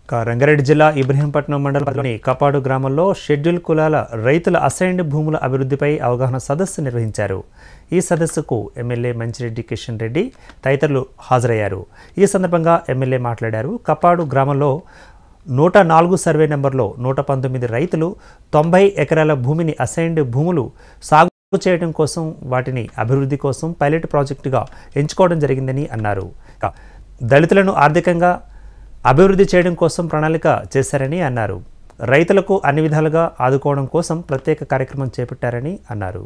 రంగారెడ్డి జిల్లా ఇబ్రహీంపట్నం మండలంలోని కపాడు గ్రామంలో షెడ్యూల్ కులాల రైతుల అసైన్డ్ భూముల అభివృద్ధిపై అవగాహన సదస్సు నిర్వహించారు। ఈ సదస్సుకు ఎమ్మెల్యే మంచిరెడ్డి కిషన్ రెడ్డి తదితరులు హాజరయ్యారు। ఈ సందర్భంగా ఎమ్మెల్యే మాట్లాడారు। కపాడు గ్రామంలో 104 సర్వే నెంబర్లో 119 రైతులు 90 ఎకరాల భూమిని అసైన్డ్ భూములు సాగు చేయడం కోసం వాటిని అభివృద్ధి కోసం పైలట్ ప్రాజెక్టుగా ఎంచుకోవడం జరిగిందని అన్నారు। దళితులను ఆర్థికంగా అభివృద్ధి చేయడం కోసం ప్రణాళిక చేశారని అన్నారు। రైతులకు అన్ని విధాలుగా ఆదుకోవడం కోసం ప్రత్యేక కార్యక్రమం చేపట్టారని అన్నారు।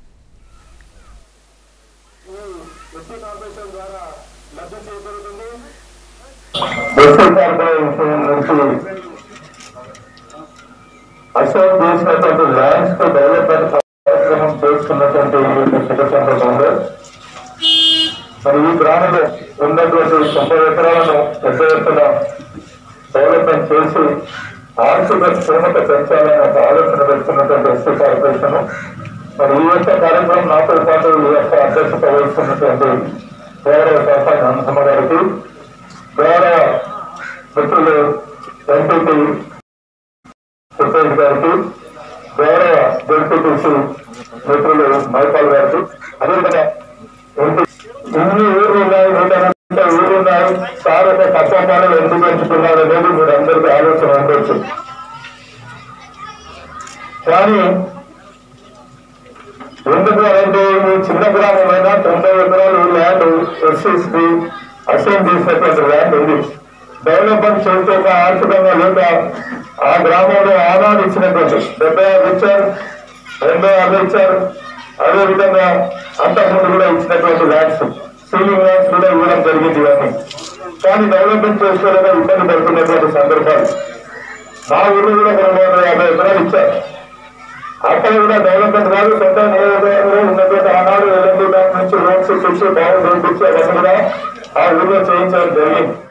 మరి ఈ గ్రామంలో ఉన్నటువంటి 90 ఎకరాలను పెద్ద ఎత్తున డెవలప్మెంట్ చేసి ఆర్థిక క్షేమత పెంచాలనే ఒక ఆలోచన పెడుతున్నటువంటి ఎస్సీ కార్పొరేషన్ మరి ఈ యొక్క కార్యక్రమం నాతో పాటు ఈ యొక్క అధ్యక్షత వహిస్తున్నటువంటి గౌరవ సర్పంచ్ హనుమ గారికి, గౌరవ మిత్రులు ఎంపీపీ సురేష్ గారికి, గౌరవ జడ్పీటీసీ మిత్రులు మైపాల్ గారికి, అదేవిధంగా ఇన్ని ఊరు ఉన్నాయి, 180 ఊరు ఉన్నాయి, సార్ ఒక తక్కువ కాలం ఎందుకు పెంచుకున్నారు అనేది మీరు అందరికీ ఆలోచన ఉండొచ్చు। కానీ ఎందుకు అంటే ఈ చిన్న గ్రామమైన 90 ఎకరాలు ల్యాండ్ ఎస్సీస్కి అసైన్ చేసినటువంటి ల్యాండ్ ఉంది। డెవలప్మెంట్ చేస్తే ఆర్థికంగా లేక ఆ గ్రామంలో ఆనాడు ఇచ్చినటువంటి 75 ఇచ్చారు, 86 ఇచ్చారు, అదేవిధంగా అంతకుముందు కూడా ఇచ్చినటువంటి ల్యాండ్స్ సీలింగ్ ల్యాండ్స్ కూడా ఇవ్వడం జరిగింది ఇవన్నీ। కానీ డెవలప్మెంట్ చేసుకోలేక ఇబ్బంది పడుతున్నటువంటి సందర్భాలు మా ఊళ్ళో కూడా 250 ఎకరాలు ఇచ్చారు। అక్కడ కూడా డెవలప్మెంట్ కాదు, సొంత నియోజకవర్గంలో ఉన్నటువంటి ఆనాడు ఎల్ఎండి బ్యాంక్ నుంచి లోన్స్ ఇచ్చి బాగా లోన్స్ ఇచ్చి అవన్నీ కూడా ఆ ఊళ్ళో చేయించడం జరిగింది।